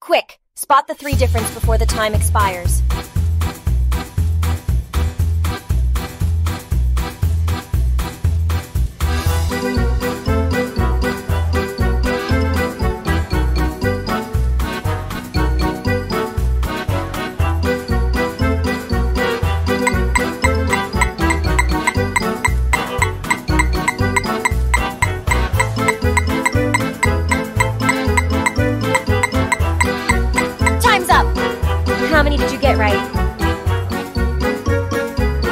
Quick, spot the three difference before the time expires.